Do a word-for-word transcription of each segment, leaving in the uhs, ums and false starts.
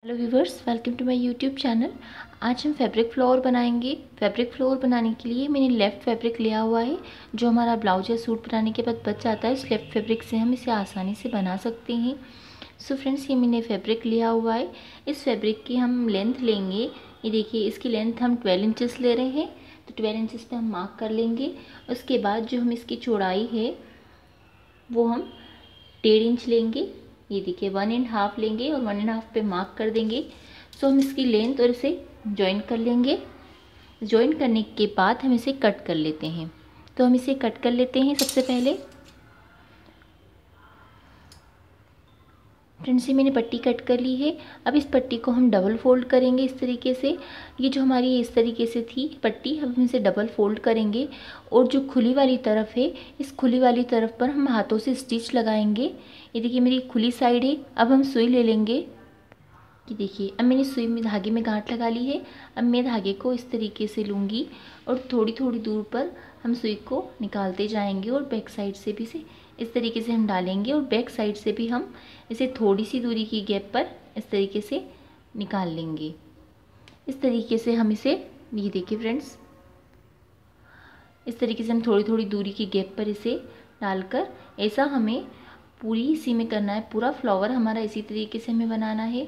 Hello viewers, welcome to my YouTube channel. आज हम fabric flower बनाएंगे। फैब्रिक फ्लावर बनाने के लिए मैंने लेफ़्ट फैब्रिक लिया हुआ है। जो हमारा ब्लाउज या सूट बनाने के बाद बच जाता है, इस लेफ़्ट फैब्रिक से हम इसे आसानी से बना सकते हैं। सो फ्रेंड्स, ये मैंने फैब्रिक लिया हुआ है। इस फैब्रिक की हम लेंथ लेंगे। ये देखिए, इसकी लेंथ हम ट्वेल्व इंचेस ले रहे हैं, तो ट्वेल्व इंचेस पे हम मार्क कर लेंगे। उसके बाद जो हम इसकी चौड़ाई है वो हम डेढ़ इंच लेंगे। ये देखिए, वन एंड हाफ लेंगे और वन एंड हाफ पे मार्क कर देंगे। सो हम इसकी लेंथ और इसे जॉइन कर लेंगे। जॉइन करने के बाद हम इसे कट कर लेते हैं। तो हम इसे कट कर लेते हैं। सबसे पहले फ्रेंड्स, ये मैंने पट्टी कट कर ली है। अब इस पट्टी को हम डबल फोल्ड करेंगे इस तरीके से। ये जो हमारी इस तरीके से थी पट्टी, हम इसे डबल फोल्ड करेंगे और जो खुली वाली तरफ है, इस खुली वाली तरफ पर हम हाथों से स्टिच लगाएंगे। ये देखिए, मेरी खुली साइड है। अब हम सुई ले लेंगे। कि देखिए, अब मैंने सुई में धागे में गांठ लगा ली है। अब मैं धागे को इस तरीके से लूँगी और थोड़ी थोड़ी दूर पर हम सुई को निकालते जाएंगे और बैक साइड से भी से इस तरीके से हम डालेंगे और बैक साइड से भी हम इसे थोड़ी सी दूरी की गैप पर इस तरीके से निकाल लेंगे। इस तरीके से हम इसे, ये देखिए फ्रेंड्स, इस तरीके से हम थोड़ी थोड़ी दूरी की गैप पर इसे डालकर, ऐसा हमें पूरी इसी में करना है। पूरा फ्लावर हमारा इसी तरीके से हमें बनाना है।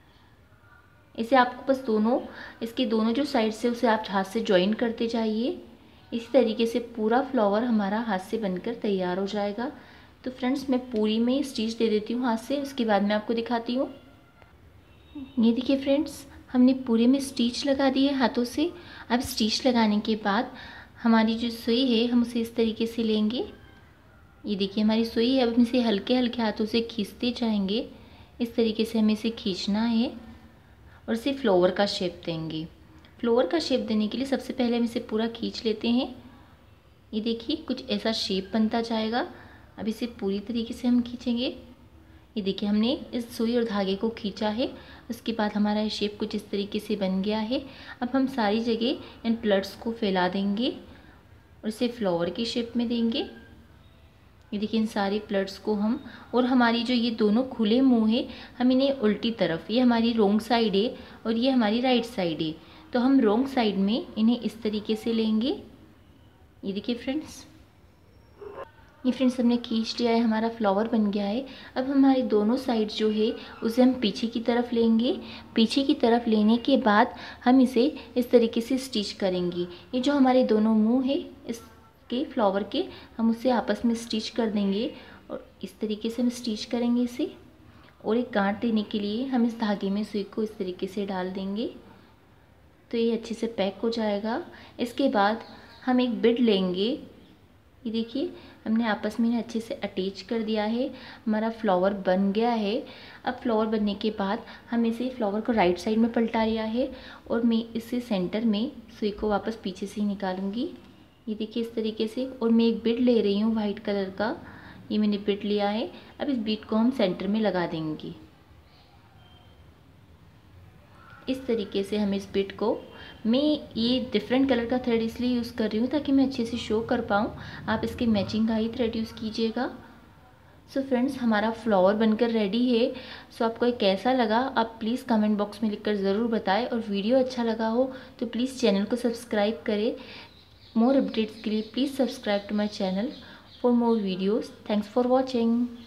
इसे आपको बस दोनों, इसके दोनों जो साइड से उसे आप हाथ से जॉइन करते जाइए। इसी तरीके से पूरा फ्लावर हमारा हाथ से बनकर तैयार हो जाएगा। तो फ्रेंड्स, मैं पूरी में स्टिच दे देती हूँ हाथ से, उसके बाद मैं आपको दिखाती हूँ। ये देखिए फ्रेंड्स, हमने पूरे में स्टिच लगा दी है हाथों से। अब स्टिच लगाने के बाद हमारी जो सुई है, हम उसे इस तरीके से लेंगे। ये देखिए, हमारी सुई है। अब हम इसे हल्के हल्के हाथों से खींचते जाएंगे। इस तरीके से हमें इसे खींचना है और इसे फ्लावर का शेप देंगे। फ्लावर का शेप देने के लिए सबसे पहले हम इसे पूरा खींच लेते हैं। ये देखिए, कुछ ऐसा शेप बनता जाएगा। अब इसे पूरी तरीके से हम खींचेंगे। ये देखिए, हमने इस सुई और धागे को खींचा है। उसके बाद हमारा ये शेप कुछ इस तरीके से बन गया है। अब हम सारी जगह इन प्लट्स को फैला देंगे और इसे फ्लावर की शेप में देंगे। ये देखिए, इन सारी प्लट्स को हम, और हमारी जो ये दोनों खुले मुंह है, हम इन्हें उल्टी तरफ, ये हमारी रोंग साइड है और ये हमारी राइट साइड है, तो हम रोंग साइड में इन्हें इस तरीके से लेंगे। ये देखिए फ्रेंड्स, ये फ्रेंड्स हमने खींच लिया है, हमारा फ्लावर बन गया है। अब हमारे दोनों साइड जो है उसे हम पीछे की तरफ लेंगे। पीछे की तरफ लेने के बाद हम इसे इस तरीके से स्टिच करेंगे। ये जो हमारे दोनों मुंह है इस के फ्लावर के, हम उसे आपस में स्टिच कर देंगे और इस तरीके से हम स्टिच करेंगे इसे। और एक गांठ देने के लिए हम इस धागे में सुई को इस तरीके से डाल देंगे, तो ये अच्छे से पैक हो जाएगा। इसके बाद हम एक बिड लेंगे। ये देखिए, हमने आपस में अच्छे से अटैच कर दिया है। हमारा फ्लावर बन गया है। अब फ्लावर बनने के बाद हम इसे फ्लावर को राइट साइड में पलटा लिया है और मैं इसे सेंटर में सुई को वापस पीछे से ही निकालूंगी। ये देखिए, इस तरीके से। और मैं एक बिड ले रही हूँ वाइट कलर का। ये मैंने बिड लिया है। अब इस बिड को हम सेंटर में लगा देंगे। इस तरीके से हम इस बिड को, मैं ये डिफरेंट कलर का थ्रेड इसलिए यूज़ कर रही हूँ ताकि मैं अच्छे से शो कर पाऊँ। आप इसके मैचिंग का ही थ्रेड यूज़ कीजिएगा। सो so फ्रेंड्स, हमारा फ्लावर बनकर रेडी है। सो so आपको ये कैसा लगा, आप प्लीज़ कमेंट बॉक्स में लिखकर ज़रूर बताएं। और वीडियो अच्छा लगा हो तो प्लीज़ चैनल को सब्सक्राइब करें। मोर अपडेट्स के लिए please subscribe to my channel for more videos. Thanks for watching.